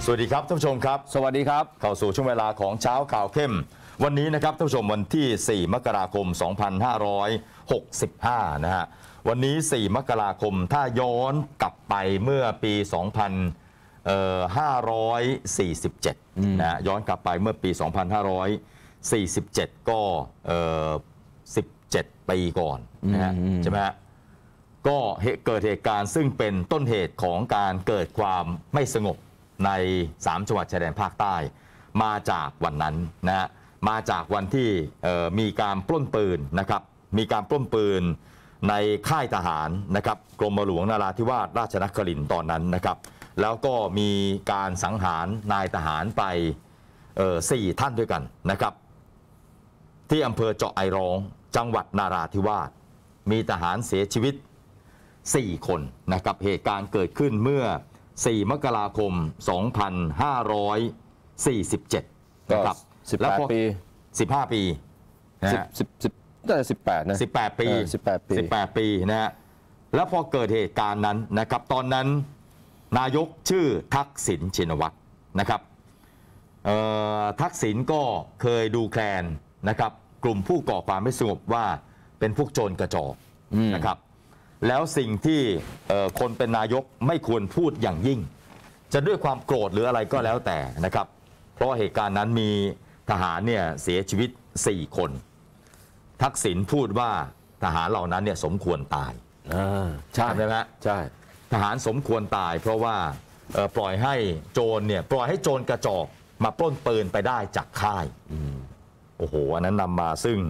สวัสดีครับท่านผู้ชมครับสวัสดีครับเข้าสู่ช่วงเวลาของเช้าข่าวเข้มวันนี้นะครับท่านผู้ชมวันที่ 4 มกราคม 2565 นะฮะวันนี้ 4 มกราคมถ้าย้อนกลับไปเมื่อปี 2547 นะย้อนกลับไปเมื่อปี 2547 ก็17 ปีก่อนนะฮะใช่ไหมฮะก็เกิดเหตุการณ์ซึ่งเป็นต้นเหตุของการเกิดความไม่สงบใน3จังหวัดชายแดนภาคใต้มาจากวันนั้นนะฮะมาจากวันที่มีการปล้นปืนนะครับมีการปล้นปืนในค่ายทหารนะครับกรมหลวงนราธิวาสราชนครินทร์ตอนนั้นนะครับแล้วก็มีการสังหารนายทหารไป4 ท่านด้วยกันนะครับที่อำเภอเจาะไอร้องจังหวัดนราธิวาสมีทหารเสียชีวิต4 คนนะครับเหตุการณ์เกิดขึ้นเมื่อ4 มกราคม 2547 นะครับ 18 ปี 15 ปีนะฮะได้18 นะ 18 ปี18 ปีนะฮะแล้วพอเกิดเหตุการณ์นั้นนะครับตอนนั้นนายกชื่อทักษิณชินวัตรนะครับทักษิณก็เคยดูแคลนนะครับกลุ่มผู้ก่อความไม่สงบว่าเป็นพวกโจรกระจอกนะครับแล้วสิ่งที่คนเป็นนายกไม่ควรพูดอย่างยิ่งจะด้วยความโกรธหรืออะไรก็แล้วแต่นะครับเพราะเหตุการณ์นั้นมีทหารเนี่ยเสียชีวิต4 คนทักษิณพูดว่าทหารเหล่านั้นเนี่ยสมควรตายใช่ไหมฮะใช่ทหารสมควรตายเพราะว่าปล่อยให้โจรเนี่ยปล่อยให้โจรกระจอกมาปล้นปืนไปได้จากค่ายโอ้โหอันนั้นนำมาซึ่ง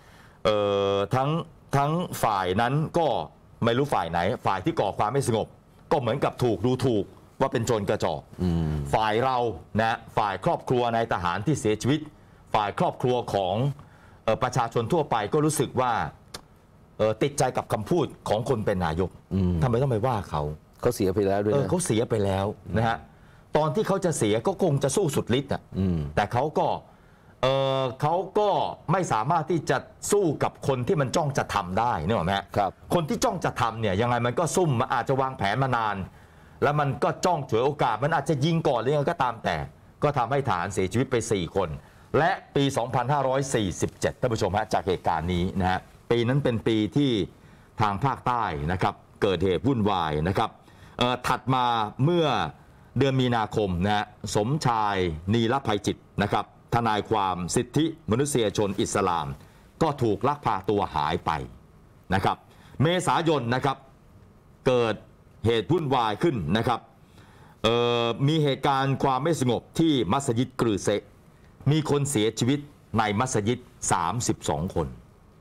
ทั้งฝ่ายนั้นก็ไม่รู้ฝ่ายไหนฝ่ายที่ก่อความไม่สงบก็เหมือนกับถูกดูถูกว่าเป็นโจรกระจอกฝ่ายเรานะฝ่ายครอบครัวนายทหารที่เสียชีวิตฝ่ายครอบครัวของประชาชนทั่วไปก็รู้สึกว่าติดใจกับคำพูดของคนเป็นนายกทำไมต้องไปว่าเขาเสียไปแล้วด้วยเขาเสียไปแล้วนะฮะตอนที่เขาจะเสียก็คงจะสู้สุดฤทธิ์แต่เขาก็ไม่สามารถที่จะสู้กับคนที่มันจ้องจะทำได้นึกออกไหมครับคนที่จ้องจะทำเนี่ยยังไงมันก็ซุ่มมันอาจจะวางแผนมานานแล้วมันก็จ้องฉวยโอกาสมันอาจจะยิงก่อนหรือยังก็ตามแต่ก็ทำให้ทหารเสียชีวิตไป4 คนและปี 2547 ท่านผู้ชมฮะจากเหตุการณ์นี้นะฮะปีนั้นเป็นปีที่ทางภาคใต้นะครับเกิดเหตุวุ่นวายนะครับถัดมาเมื่อเดือนมีนาคมนะฮะสมชายนีรภัยจิตนะครับทนายความสิทธิมนุษยชนอิสลามก็ถูกลักพาตัวหายไปนะครับเมษายนนะครับเกิดเหตุวุ่นวายขึ้นนะครับมีเหตุการณ์ความไม่สงบที่มัสยิดกรือเซมีคนเสียชีวิตในมัสยิด32 คน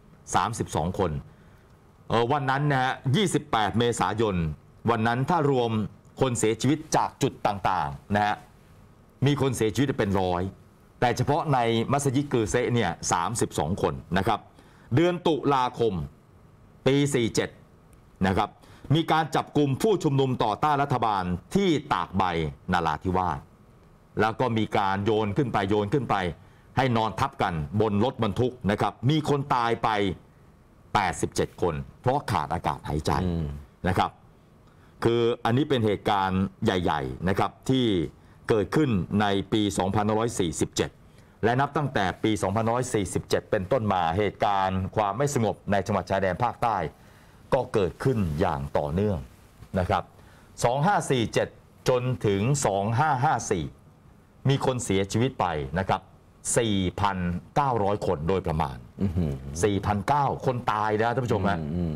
วันนั้นนะฮะ28 เมษายนวันนั้นถ้ารวมคนเสียชีวิตจากจุดต่างๆนะฮะมีคนเสียชีวิตเป็นร้อยแต่เฉพาะในมัสยิดกรือเซเนี่ย32 คนนะครับเดือนตุลาคมปี 47 นะครับมีการจับกลุ่มผู้ชุมนุมต่อต้านรัฐบาลที่ตากใบนราธิวาสแล้วก็มีการโยนขึ้นไปให้นอนทับกันบนรถบรรทุกนะครับมีคนตายไป87 คนเพราะขาดอากาศหายใจนะครับคืออันนี้เป็นเหตุการณ์ใหญ่ๆนะครับที่เกิดขึ้นในปี 2547 และนับตั้งแต่ปี 2547 เป็นต้นมาเหตุการณ์ความไม่สงบในจังหวัดชายแดนภาคใต้ก็เกิดขึ้นอย่างต่อเนื่องนะครับ 2547 จนถึง 2554 มีคนเสียชีวิตไปนะครับ 4,900 คนโดยประมาณ 4,900 คนตายนะท่านผู้ชมฮะ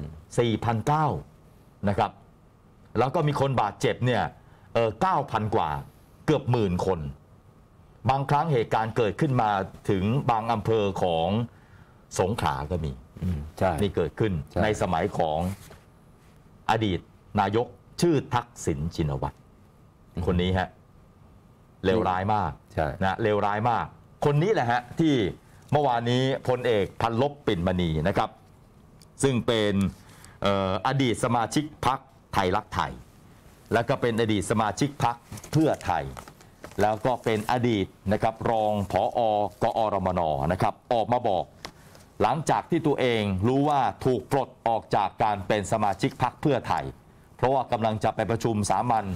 4,900 นะครับแล้วก็มีคนบาดเจ็บเนี่ย9,000 กว่าเกือบ10,000 คนบางครั้งเหตุการณ์เกิดขึ้นมาถึงบางอำเภอของสงขลาก็มีนี่เกิดขึ้นในสมัยของอดีตนายกชื่อทักษิณชินวัตรคนนี้ฮะเลวร้ายมากนะเลวร้ายมากคนนี้แหละฮะที่เมื่อวานนี้พลเอกพันลบปิ่นมณีนะครับซึ่งเป็นอดีตสมาชิกพรรคไทยรักไทยแล้วก็เป็นอดีตสมาชิกพรรคเพื่อไทยแล้วก็เป็นอดีตนะครับรองผอกอรมนนะครับออกมาบอกหลังจากที่ตัวเองรู้ว่าถูกปลดออกจากการเป็นสมาชิกพรรคเพื่อไทยเพราะว่ากำลังจะไปประชุมสามัญ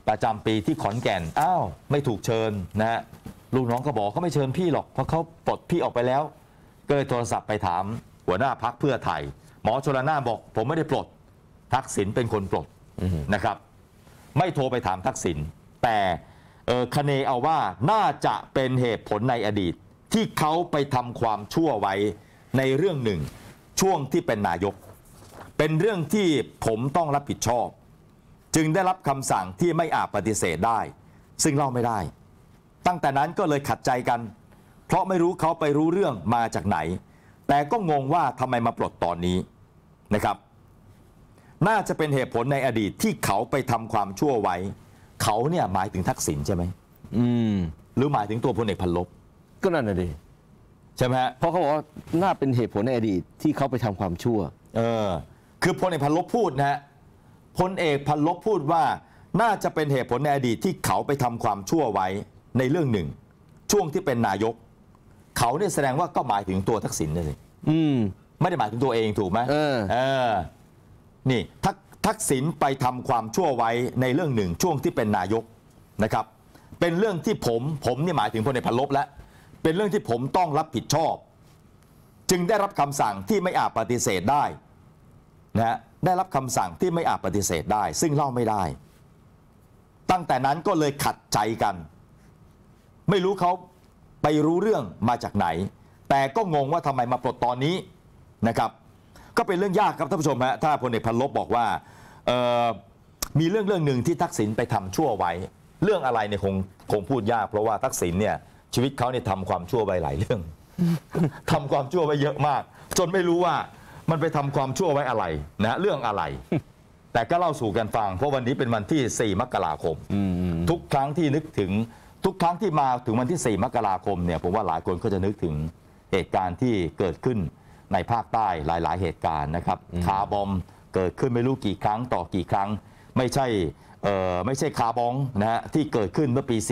ประจำปีที่ขอนแก่นอ้าวไม่ถูกเชิญนะฮะลูกน้องก็บอกเขาไม่เชิญพี่หรอกเพราะเขาปลดพี่ออกไปแล้วก็เลยโทรศัพท์ไปถามหัวหน้าพรรคเพื่อไทยหมอชลนานบอกผมไม่ได้ปลดทักษิณเป็นคนปลดนะครับไม่โทรไปถามทักษิณแต่คะเนเอาว่าน่าจะเป็นเหตุผลในอดีตที่เขาไปทำความชั่วไว้ในเรื่องหนึ่งช่วงที่เป็นนายกเป็นเรื่องที่ผมต้องรับผิดชอบจึงได้รับคำสั่งที่ไม่อาจปฏิเสธได้ซึ่งเล่าไม่ได้ตั้งแต่นั้นก็เลยขัดใจกันเพราะไม่รู้เขาไปรู้เรื่องมาจากไหนแต่ก็งงว่าทำไมมาปลดตอนนี้นะครับน่าจะเป็นเหตุผลในอดีตที่เขาไปทำความชั่วไว้เขาเนี่ยหมายถึงทักษิณใช่ไหมหรือหมายถึงตัวพลเอกพันลบก็นั่นน่ะดิใช่ไหมฮะเพราะเขาบอกว่าน่าเป็นเหตุผลในอดีตที่เขาไปทำความชั่วคือพลเอกพันลบพูดนะฮะพลเอกพันลบพูดว่าน่าจะเป็นเหตุผลในอดีตที่เขาไปทำความชั่วไว้ในเรื่องหนึ่งช่วงที่เป็นนายกเขาเนี่ยแสดงว่าก็หมายถึงตัวทักษิณนั่นเองไม่ได้หมายถึงตัวเองถูกไหมนี่ทักษิณไปทำความชั่วไว้ในเรื่องหนึ่งช่วงที่เป็นนายกนะครับเป็นเรื่องที่ผมนี่หมายถึงพลเอกพันลบและเป็นเรื่องที่ผมต้องรับผิดชอบจึงได้รับคำสั่งที่ไม่อาจปฏิเสธได้นะฮะได้รับคำสั่งที่ไม่อาจปฏิเสธได้ซึ่งเล่าไม่ได้ตั้งแต่นั้นก็เลยขัดใจกันไม่รู้เขาไปรู้เรื่องมาจากไหนแต่ก็งงว่าทำไมมาปลดตอนนี้นะครับก็เป็นเรื่องยากครับท่านผู้ชมฮะถ้าพลเอกพันลบบอกว่ามีเรื่องหนึ่งที่ทักษิณไปทำชั่วไว้เรื่องอะไรเนี่ยคงพูดยากเพราะว่าทักษิณเนี่ยชีวิตเขาเนี่ยทำความชั่วไว้หลายเรื่อง ทำความชั่วไว้เยอะมากจนไม่รู้ว่ามันไปทำความชั่วไว้อะไรนะเรื่องอะไร แต่ก็เล่าสู่กันฟังเพราะวันนี้เป็นวันที่4 มกราคมทุกครั้งที่นึกถึงทุกครั้งที่มาถึงวันที่4 มกราคมเนี่ยผมว่าหลายคนก็จะนึกถึงเหตุการณ์ที่เกิดขึ้นในภาคใต้หลายๆเหตุการณ์นะครับคาร์บอมเกิดขึ้นไม่รู้กี่ครั้งต่อกี่ครั้งไม่ใช่คาร์บองนะฮะที่เกิดขึ้นเมื่อปี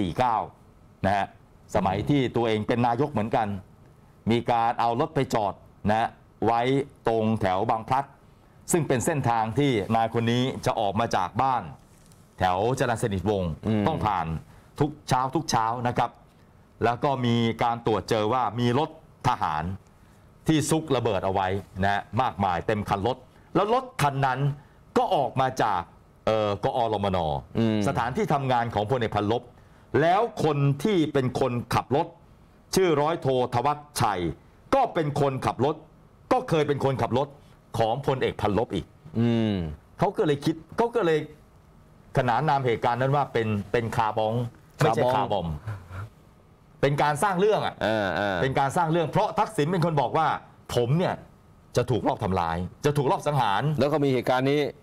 49นะฮะสมัยที่ตัวเองเป็นนายกเหมือนกันมีการเอารถไปจอดนะไว้ตรงแถวบางพลัดซึ่งเป็นเส้นทางที่นายคนนี้จะออกมาจากบ้านแถวจรัญสนิทวงศ์ต้องผ่านทุกเช้านะครับแล้วก็มีการตรวจเจอว่ามีรถทหารที่ซุกระเบิดเอาไว้นะมากมายเต็มคันรถแล้วรถคันนั้นก็ออกมาจากกอรมน.สถานที่ทำงานของพลเอกพันลบแล้วคนที่เป็นคนขับรถชื่อร้อยโทธวัชชัยก็เป็นคนขับรถก็เคยเป็นคนขับรถของพลเอกพันลบอีกเขาก็เลยขนานนามเหตุการณ์นั้นว่าเป็นคาร์บองไม่ใช่คาร์บอมเป็นการสร้างเรื่องเป็นการสร้างเรื่องเพราะทักษิณเป็นคนบอกว่าผมเนี่ยจะถูกลอบทำลายจะถูกลอบสังหารแล้วก็มีเหตุการณ์นี้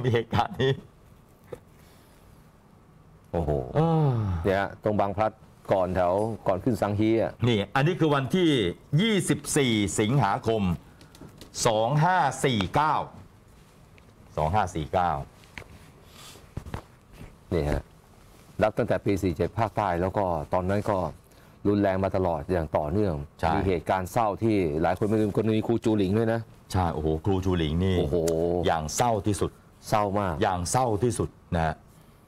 โอ้โหเนี่ยตรงบางพลัดก่อนขึ้นสังฮีอ่ะนี่อันนี้คือวันที่24 สิงหาคม 2549 นี่ฮะรับตั้งแต่ปี47ภาคใต้แล้วก็ตอนนั้นก็รุนแรงมาตลอดอย่างต่อเนื่องมีเหตุการณ์เศร้าที่หลายคนไม่ลืมกรณีครูจูหลิงด้วยนะใช่โอ้โหครูจูหลิงนี่โอ้โหอย่างเศร้าที่สุดเศร้ามากอย่างเศร้าที่สุดนะฮะ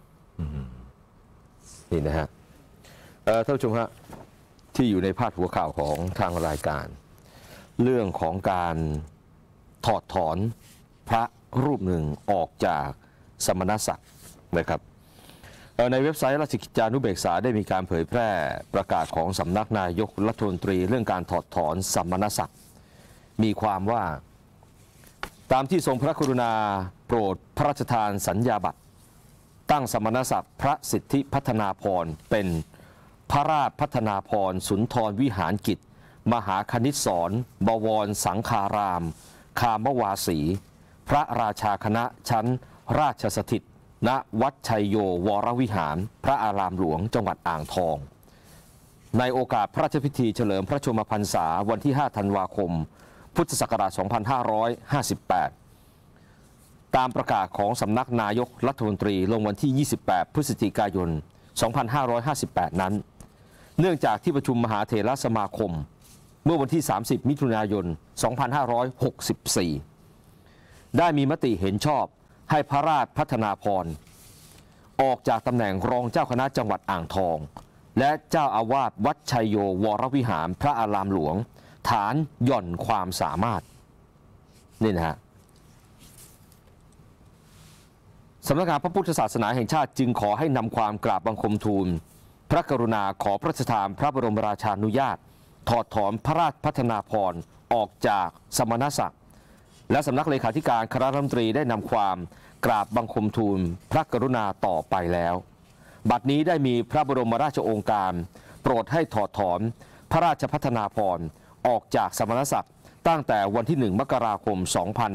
นี่นะฮะท่านผู้ชมฮะที่อยู่ในพาดหัวข่าวของทางรายการเรื่องของการถอดถอนพระรูปหนึ่งออกจากสมณศักดิ์นะครับในเว็บไซต์ราชกิจจานุเบกษาได้มีการเผยแพร่ประกาศของสำนักนายกรัฐมนตรีเรื่องการถอดถอนสมณศักดิ์มีความว่าตามที่ทรงพระกรุณาโปรดพระราชทานสัญญาบัตรตั้งสมณศักดิ์พระสิทธิพัฒนาพรเป็นพระราชพัฒนาพรสุนทรวิหารกิจมหาคณิตศรบวรสังฆารามคามวาสีพระราชาคณะชั้นราชสถิตณวัดชัยโยวรวิหารพระอารามหลวงจังหวัดอ่างทองในโอกาสพระราชพิธีเฉลิมพระชนมพรรษาวันที่5 ธันวาคมพุทธศักราช 2558 ตามประกาศของสำนักนายกรัฐมนตรีลงวันที่ 28 พฤศจิกายน 2558 นั้นเนื่องจากที่ประชุมมหาเถรสมาคมเมื่อวันที่ 30 มิถุนายน 2564 ได้มีมติเห็นชอบให้พระราชพัฒนาพรออกจากตำแหน่งรองเจ้าคณะจังหวัดอ่างทอง และเจ้าอาวาสวัดชัยโยวรวิหารพระอารามหลวงฐานหย่อนความสามารถนี่นะฮะสำนักงานพระพุทธศาสนาแห่งชาติจึงขอให้นำความกราบบังคมทูลพระกรุณาขอพระราชทานพระบรมราชานุญาตถอดถอนพระราชพัฒนาภรณ์ออกจากสมณศักดิ์และสำนักเลขาธิการคณะรัฐมนตรีได้นำความกราบบังคมทูลพระกรุณาต่อไปแล้วบัดนี้ได้มีพระบรมราชโองการโปรดให้ถอดถอนพระราชพัฒนาภรณ์ออกจากสมณศักดิ์ตั้งแต่วันที่ 1 มกราคม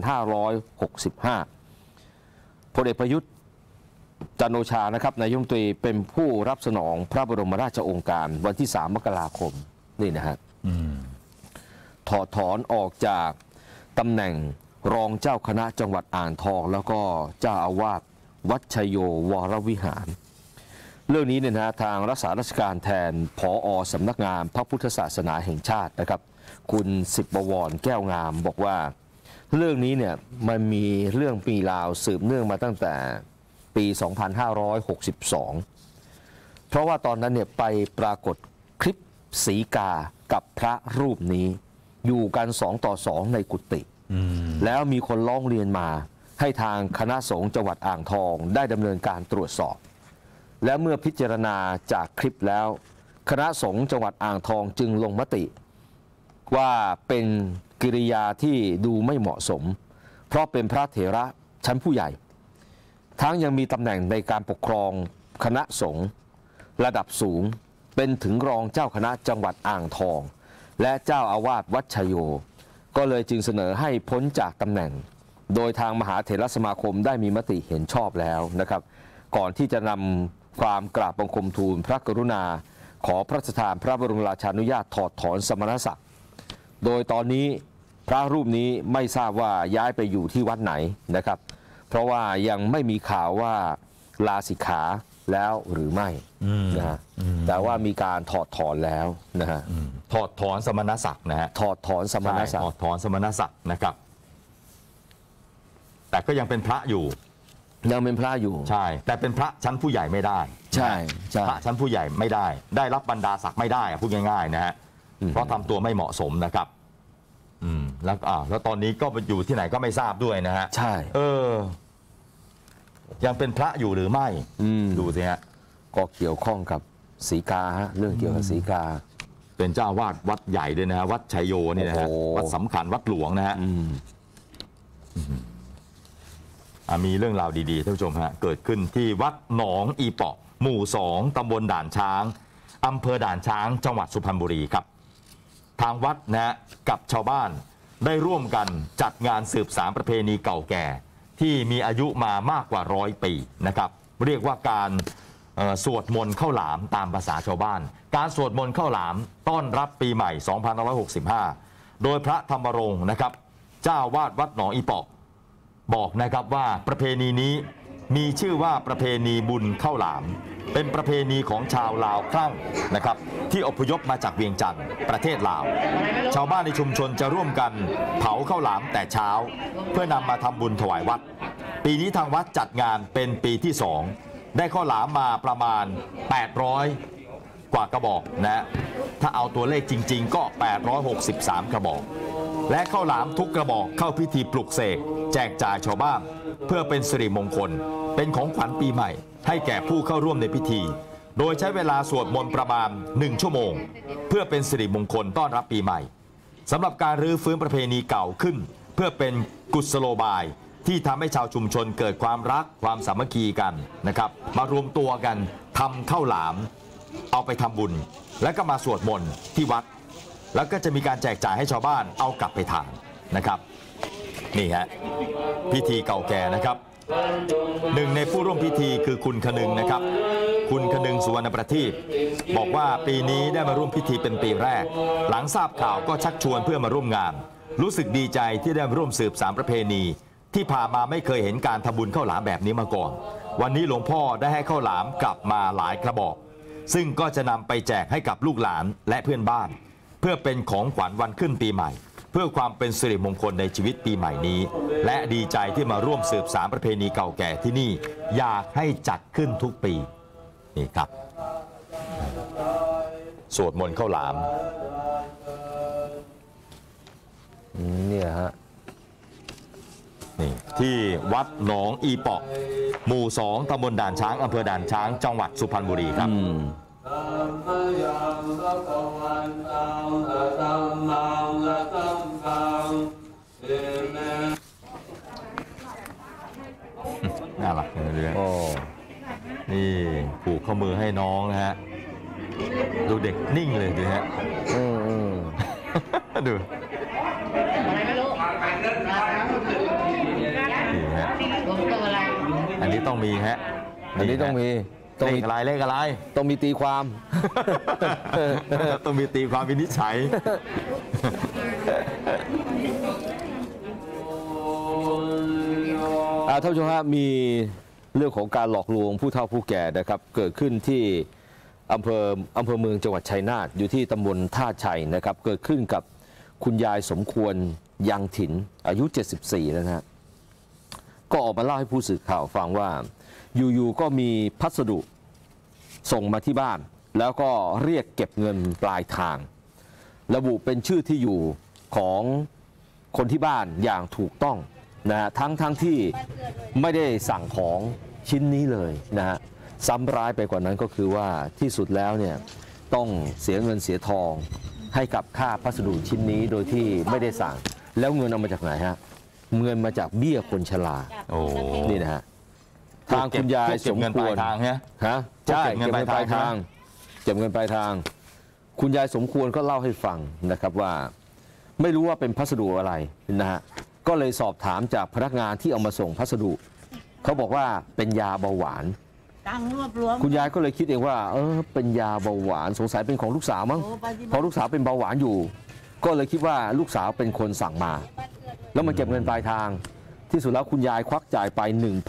2565 พลเอกประยุทธ์จันทร์โอชานะครับนายกรัฐมนตรีเป็นผู้รับสนองพระบรมราชโองการวันที่ 3 มกราคมนี่นะฮะถอดถอนออกจากตำแหน่งรองเจ้าคณะจังหวัดอ่างทองแล้วก็เจ้าอาวาสวัดชัยโยวรวิหารเรื่องนี้เนี่ยนะทางรักษาราชการแทนผอ.สำนักงานพระพุทธศาสนาแห่งชาตินะครับคุณสิบบวรแก้วงามบอกว่าเรื่องนี้เนี่ยมันมีเรื่องปีราวสืบเนื่องมาตั้งแต่ปี 2562 เพราะว่าตอนนั้นเนี่ยไปปรากฏคลิปสีกากับพระรูปนี้อยู่กัน2 ต่อ 2ในกุฏิแล้วมีคนร้องเรียนมาให้ทางคณะสงฆ์จังหวัดอ่างทองได้ดำเนินการตรวจสอบและเมื่อพิจารณาจากคลิปแล้วคณะสงฆ์จังหวัดอ่างทองจึงลงมติว่าเป็นกิริยาที่ดูไม่เหมาะสมเพราะเป็นพระเถระชั้นผู้ใหญ่ทั้งยังมีตำแหน่งในการปกครองคณะสงฆ์ระดับสูงเป็นถึงรองเจ้าคณะจังหวัดอ่างทองและเจ้าอาวาสวัดชัยโยก็เลยจึงเสนอให้พ้นจากตำแหน่งโดยทางมหาเถรสมาคมได้มีมติเห็นชอบแล้วนะครับก่อนที่จะนำความกราบบังคมทูลพระกรุณาขอพระราชทานพระบรมราชานุญาตถอดถอนสมณศักดิ์โดยตอนนี้พระรูปนี้ไม่ทราบว่าย้ายไปอยู่ที่วัดไหนนะครับเพราะว่ายังไม่มีข่าวว่าลาสิกขาแล้วหรือไม่นะฮะแต่ว่ามีการถอดถอนแล้วนะฮะถอดถอนสมณศักดิ์นะฮะถอดถอนสมณศักดิ์ถอดถอนสมณศักดิ์นะครับแต่ก็ยังเป็นพระอยู่ยังเป็นพระอยู่ใช่แต่เป็นพระชั้นผู้ใหญ่ไม่ได้ใช่พระชั้นผู้ใหญ่ไม่ได้รับบรรดาศักดิ์ไม่ได้พูดง่ายๆนะฮะเพราะทำตัวไม่เหมาะสมนะครับแล้วตอนนี้ก็ไปอยู่ที่ไหนก็ไม่ทราบด้วยนะฮะใช่ยังเป็นพระอยู่หรือไม่ดูสิฮะก็เกี่ยวข้องกับสีกาฮะเรื่องเกี่ยวกับสีกาเป็นเจ้าวาดวัดใหญ่ด้วยนะฮะวัดชัยโยนี่นะฮะวัดสำคัญวัดหลวงนะฮะมีเรื่องราวดีๆท่านผู้ชมฮะเกิดขึ้นที่วัดหนองอีเปาะหมู่ 2ตำบลด่านช้างอำเภอด่านช้างจังหวัดสุพรรณบุรีครับทางวัดนะฮะกับชาวบ้านได้ร่วมกันจัดงานสืบสานประเพณีเก่าแก่ที่มีอายุมามากกว่า100 ปีนะครับเรียกว่าการสวดมนต์ข้าวหลามตามภาษาชาวบ้านการสวดมนต์ข้าวหลามต้อนรับปีใหม่ 2565 โดยพระธรรมรงค์นะครับเจ้าวาดวัดหนองอีเปาะบอกนะครับว่าประเพณีนี้มีชื่อว่าประเพณีบุญข้าวหลามเป็นประเพณีของชาวลาวคลั่งนะครับที่อพยพมาจากเวียงจันทร์ประเทศลาวชาวบ้านในชุมชนจะร่วมกันเผาข้าวหลามแต่เช้าเพื่อนำมาทำบุญถวายวัดปีนี้ทางวัดจัดงานเป็นปีที่2ได้ข้าวหลามมาประมาณ800กว่ากระบอกนะถ้าเอาตัวเลขจริงๆก็863กระบอกและข้าวหลามทุกกระบอกเข้าพิธีปลุกเสกแจกจ่ายชาวบ้านเพื่อเป็นสิริมงคลเป็นของขวัญปีใหม่ให้แก่ผู้เข้าร่วมในพิธีโดยใช้เวลาสวดมนต์ประมาณ1 ชั่วโมงเพื่อเป็นสิริมงคลต้อนรับปีใหม่สำหรับการรื้อฟื้นประเพณีเก่าขึ้นเพื่อเป็นกุศโลบายที่ทำให้ชาวชุมชนเกิดความรักความสามัคคีกันนะครับมารวมตัวกันทำข้าวหลามเอาไปทำบุญแล้วก็มาสวดมนต์ที่วัดแล้วก็จะมีการแจกจ่ายให้ชาวบ้านเอากลับไปทานนะครับนี่ฮะพิธีเก่าแก่นะครับหนึ่งในผู้ร่วมพิธีคือคุณคนึงนะครับคุณคนึงสุวรรณประทีปบอกว่าปีนี้ได้มาร่วมพิธีเป็นปีแรกหลังทราบข่าวก็ชักชวนเพื่อมาร่วมงานรู้สึกดีใจที่ได้ร่วมสืบสานประเพณีที่ผ่านมาไม่เคยเห็นการทำบุญข้าวหลามแบบนี้มาก่อนวันนี้หลวงพ่อได้ให้ข้าวหลามกลับมาหลายกระบอกซึ่งก็จะนำไปแจกให้กับลูกหลานและเพื่อนบ้านเพื่อเป็นของขวัญวันขึ้นปีใหม่เพื่อความเป็นสิริมงคลในชีวิตปีใหม่นี้ และดีใจที่มาร่วมสืบสานประเพณีเก่าแก่ที่นี่อยากให้จัดขึ้นทุกปีนี่ครับสวดมนต์ข้าวหลามเนี่ยฮะนี่ที่วัดหนองอีเปาะหมู่ 2 ตำบลด่านช้างอำเภอด่านช้างจังหวัดสุพรรณบุรีครับน่ารักเลยโอ้นี่ผูกข้อมือให้น้องนะฮะ ดูเด็กนิ่งเลยดูฮะดูนี่ฮะอันนี้ต้องมีฮะอันนี้ต้องมีเลขอะไรเลขอะไรต้องมีตีความต้องมีตีความวินิจฉัยท่านผู้ชมฮะมีเรื่องของการหลอกลวงผู้เฒ่าผู้แก่นะครับเกิดขึ้นที่อำเภอเมืองจังหวัดชัยนาทอยู่ที่ตำบลท่าชัยนะครับเกิดขึ้นกับคุณยายสมควรยังถิ่นอายุ 74 แล้วนะฮะก็ออกมาเล่าให้ผู้สื่อข่าวฟังว่าอยู่ๆก็มีพัสดุส่งมาที่บ้านแล้วก็เรียกเก็บเงินปลายทางระบุเป็นชื่อที่อยู่ของคนที่บ้านอย่างถูกต้องนะฮะทั้งที่ไม่ได้สั่งของชิ้นนี้เลยนะฮะซ้ำร้ายไปกว่านั้นก็คือว่าที่สุดแล้วเนี่ยต้องเสียเงินเสียทองให้กับค่าพัสดุชิ้นนี้โดยที่ไม่ได้สั่งแล้วเงินเอามาจากไหนฮะเงินมาจากเบี้ยคนชราโอ้นี่นะฮะทางคุณยายสมควรทางฮะใช่เก็บเงินปลายทางเก็บเงินปลายทาง คุณยายสมควรก็เล่าให้ฟังนะครับว่าไม่รู้ว่าเป็นพัสดุอะไรนะฮะก็เลยสอบถามจากพนักงานที่เอามาส่งพัสดุเขาบอกว่าเป็นยาเบาหวานคุณยายก็เลยคิดเองว่าเป็นยาเบาหวานสงสัยเป็นของลูกสาวมั้งเพราะลูกสาวเป็นเบาหวานอยู่ก็เลยคิดว่าลูกสาวเป็นคนสั่งมาแล้วมาเก็บเงินปลายทางที่สุดแล้วคุณยายควักจ่ายไป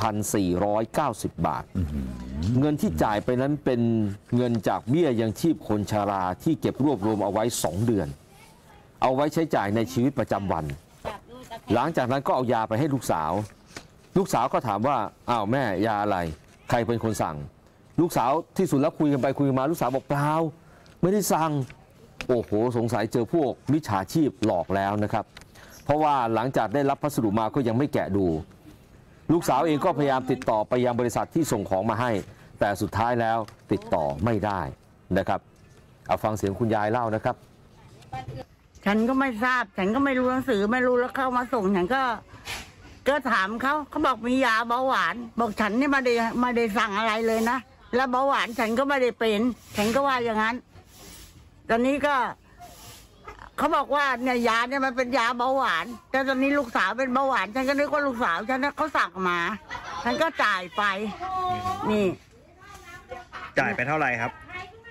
1,490 บาทเงินที่จ่ายไปนั้นเป็นเงินจากเบี้ยยังชีพคนชราที่เก็บรวบรวมเอาไว้2 เดือนเอาไว้ใช้จ่ายในชีวิตประจำวันหลังจากนั้นก็เอายาไปให้ลูกสาวลูกสาวก็ถามว่าอ้าวแม่ยาอะไรใครเป็นคนสั่งลูกสาวที่สุดแล้วคุยกันไปคุยกันมาลูกสาวบอกเปล่าไม่ได้สั่งโอ้โหสงสัยเจอพวกมิจฉาชีพหลอกแล้วนะครับเพราะว่าหลังจากได้รับพัสดุมาก็ยังไม่แกะดูลูกสาวเองก็พยายามติดต่อไปยังบริษัทที่ส่งของมาให้แต่สุดท้ายแล้วติดต่อไม่ได้นะครับเอาฟังเสียงคุณยายเล่านะครับฉันก็ไม่ทราบฉันก็ไม่รู้หนังสือไม่รู้แล้วเข้ามาส่งฉันก็ถามเขาบอกมียาเบาหวานบอกฉันนี่ไม่ได้สั่งอะไรเลยนะแล้วเบาหวานฉันก็ไม่ได้เป็นฉันก็ว่าอย่างนั้นตอนนี้ก็เขาบอกว่าเนี่ยยาเนี่ยมันเป็นยาเบาหวานแต่ตอนนี้ลูกสาวเป็นเบาหวานฉันก็นึกว่าลูกสาวฉันเขาสั่งมาฉันก็จ่ายไปนี่จ่ายไปเท่าไหร่ครับ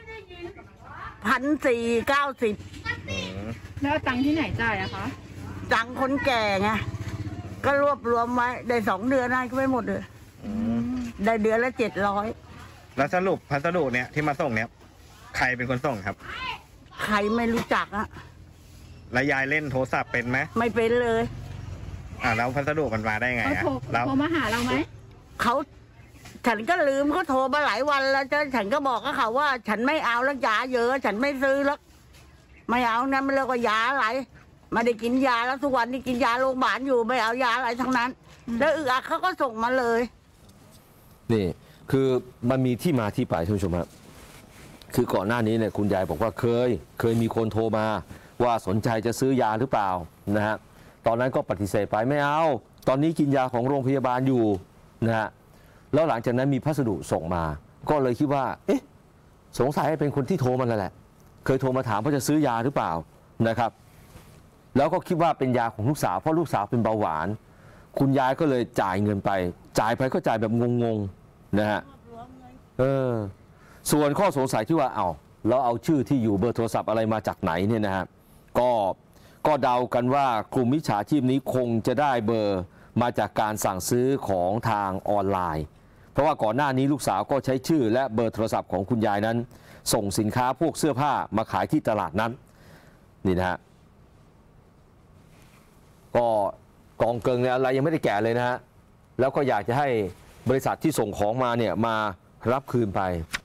1,490 แล้วตังค์ที่ไหนจ่ายอะคะตังค์คนแก่ไงก็รวบรวมไว้ได้2 เดือนได้ก็ไม่หมดเลยได้เดือนละ700 แล้วสรุปพัสดุเนี่ยที่มาส่งเนี่ยใครเป็นคนส่งครับใครไม่รู้จักอะแล้วยายเล่นโทรศัพท์เป็นไหมไม่เป็นเลยแล้วพัสดุมันมาได้ไงอะเขาโทรมาหาเราไหมฉันก็ลืมเขาโทรมาหลายวันแล้วฉันก็บอกกับเขาว่าฉันไม่เอาแล้วยาเยอะฉันไม่ซื้อแล้วไม่เอานะไม่เลิกว่ายาอะไรไม่ได้กินยาแล้วทุกวันนี้กินยาโรงพยาบาลอยู่ไม่เอายาอะไรทั้งนั้นแล้วอักเขาก็ส่งมาเลยนี่คือมันมีที่มาที่ไปท่านผู้ชมครับคือก่อนหน้านี้เนี่ยคุณยายบอกว่าเคยมีคนโทรมาว่าสนใจจะซื้อยาหรือเปล่านะฮะตอนนั้นก็ปฏิเสธไปไม่เอาตอนนี้กินยาของโรงพยาบาลอยู่นะฮะแล้วหลังจากนั้นมีพัสดุส่งมาก็เลยคิดว่าเอ๊ะสงสัยเป็นคนที่โทรมาแล้วแหละเคยโทรมาถามว่าจะซื้อยาหรือเปล่านะครับแล้วก็คิดว่าเป็นยาของลูกสาวเพราะลูกสาวเป็นเบาหวานคุณยายก็เลยจ่ายเงินไปจ่ายไปก็จ่ายแบบงงๆนะฮะส่วนข้อสงสัยที่ว่าแล้วเอาชื่อที่อยู่เบอร์โทรศัพท์อะไรมาจากไหนเนี่ยนะฮะก็เดากันว่ากลุ่มมิจฉาชีพนี้คงจะได้เบอร์มาจากการสั่งซื้อของทางออนไลน์เพราะว่าก่อนหน้านี้ลูกสาวก็ใช้ชื่อและเบอร์โทรศัพท์ของคุณยายนั้นส่งสินค้าพวกเสื้อผ้ามาขายที่ตลาดนั้นนี่นะฮะก็กองเกิงเนี่ยอะไรยังไม่ได้แก่เลยนะฮะแล้วก็อยากจะให้บริษัทที่ส่งของมาเนี่ยมารับคืนไป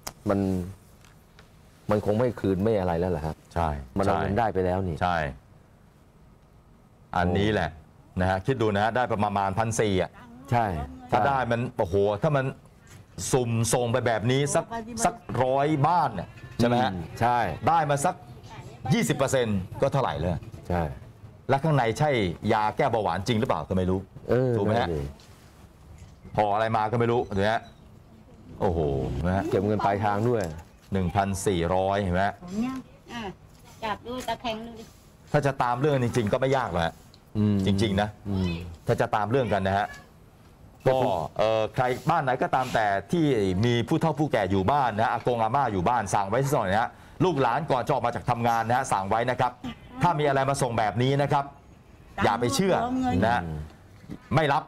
มันคงไม่คืนไม่อะไรแล้วแหละครับใช่มันเอาเงินได้ไปแล้วนี่ใช่ อันนี้แหละนะฮะคิดดูนะฮะได้ประมาณ1,400อ่ะใช่ถ้าได้มันโอ้โหถ้ามันสุ่มส่งไปแบบนี้สัก100 บ้านเนี่ยใช่ไหมฮะใช่ได้มาสัก 20%ก็เท่าไหร่เลยใช่แล้วข้างในใช่ยาแก้เบาหวานจริงหรือเปล่าก็ไม่รู้ ถูกไหมฮะ ห่ออะไรมาก็ไม่รู้เดี๋ยวนะโอ้โหนะฮะเก็บเงินปลายทางด้วย 1,400เห็นไหมจับดูตะแคงดูดิถ้าจะตามเรื่องจริง ๆ ก็ไม่ยากหรอกฮะจริง ๆ นะ ถ้าจะตามเรื่องกันนะฮะก็ใครบ้านไหนก็ตามแต่ที่มีผู้เฒ่าผู้แก่อยู่บ้านนะอากงอาม่าอยู่บ้านสั่งไว้สักหน่อยนะฮะลูกหลานก่อนจะออกมาจากทำงานนะฮะสั่งไว้นะครับ ถ้ามีอะไรมาส่งแบบนี้นะครับ อย่าไปเชื่อนะไม่รับ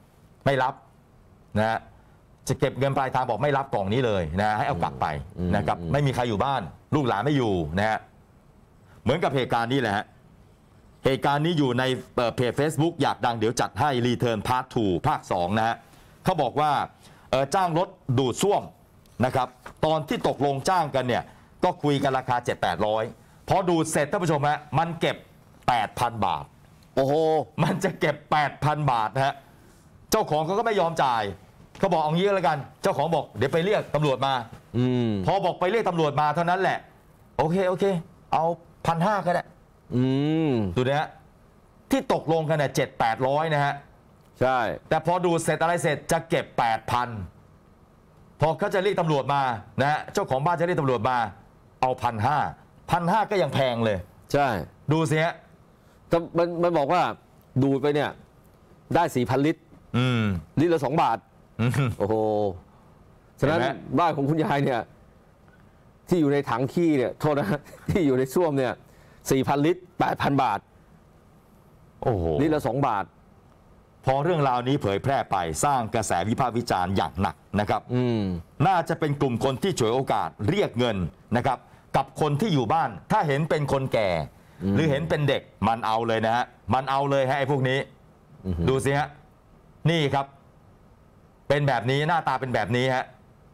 นะฮะจะเก็บเงินปลายทางบอกไม่รับกล่องนี้เลยนะให้เอากลับไปนะครับไม่มีใครอยู่บ้าน ลูกหลานไม่อยู่นะฮะเหมือนกับเหตุการณ์นี้แหละฮะเหตุการณ์นี้อยู่ในเพจ Facebook อยากดังเดี๋ยวจัดให้ Return Part 2 ภาค 2 นะฮะเขาบอกว่าจ้างรถดูดซ่วมนะครับตอนที่ตกลงจ้างกันเนี่ยก็คุยกันราคา 7-800 พอดูดเสร็จท่านผู้ชมฮะมันเก็บ 8,000 บาทโอ้โหมันจะเก็บ 8,000 บาทนะฮะเจ้าของเขาก็ไม่ยอมจ่ายเขาบอกเอางี้ก็แล้วกันเจ้าของบอกเดี๋ยวไปเรียกตำรวจมาพอบอกไปเรียกตำรวจมาเท่านั้นแหละโอเคเอา1,500ก็ได้ดูนะฮะที่ตกลงกันเนี่ย700-800นะฮะใช่แต่พอดูเสร็จอะไรเสร็จจะเก็บ 8,000พอเขาจะเรียกตำรวจมานะฮะเจ้าของบ้านจะเรียกตำรวจมาเอา1,500ก็ยังแพงเลยใช่ดูสิฮะแต่มันบอกว่าดูดไปเนี่ยได้ 4,000 ลิตรลิตรละ2 บาทโอ้โหฉะนั้นบ้านของคุณยายเนี่ยที่อยู่ในถังขี้เนี่ยโทษนะที่อยู่ในส้วมเนี่ย4,000 ลิตร 8,000 บาทโอ้โหลิตรละ2 บาทพอเรื่องราวนี้เผยแพร่ไปสร้างกระแสวิพากษ์วิจารณ์อย่างหนักนะครับน่าจะเป็นกลุ่มคนที่ฉวยโอกาสเรียกเงินนะครับกับคนที่อยู่บ้านถ้าเห็นเป็นคนแก่หรือเห็นเป็นเด็กมันเอาเลยนะฮะมันเอาเลยฮะไอ้พวกนี้ดูสิฮะนี่ครับเป็นแบบนี้หน้าตาเป็นแบบนี้ฮะ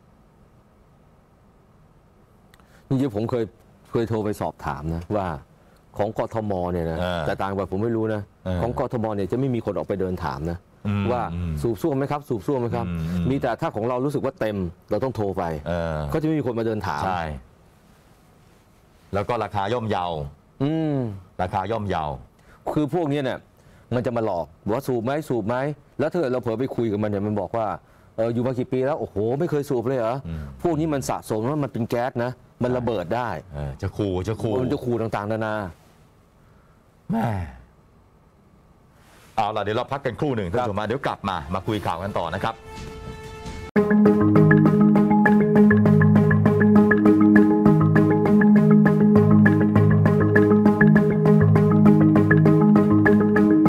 จริงๆผมเคยโทรไปสอบถามนะว่าของกทมเนี่ยนะแต่ต่างจังหวัดผมไม่รู้นะของกทมเนี่ยจะไม่มีคนออกไปเดินถามนะว่าสูบซ่วมไหมครับสูบซ่วมไหมครับมีแต่ถ้าของเรารู้สึกว่าเต็มเราต้องโทรไปก็จะไม่มีคนมาเดินถามใช่แล้วก็ราคาย่อมเยาราคาย่อมเยาคือพวกนี้เนี่ยมันจะมาหลอกว่าสูบไหมแล้วถ้าเกิดเราเผลอไปคุยกับมันเนี่ยมันบอกว่าอยู่มากี่ปีแล้วโอ้โหไม่เคยสูบเลยเหรอพวกนี้มันสะสมว่ามันเป็นแก๊สนะมันระเบิดได้จะขู่มันจะขู่ต่างๆนานาแม่เอาล่ะเดี๋ยวเราพักกันครู่หนึ่งท่านผู้ชมมาเดี๋ยวกลับมาคุยข่าวกันต่อนะครับ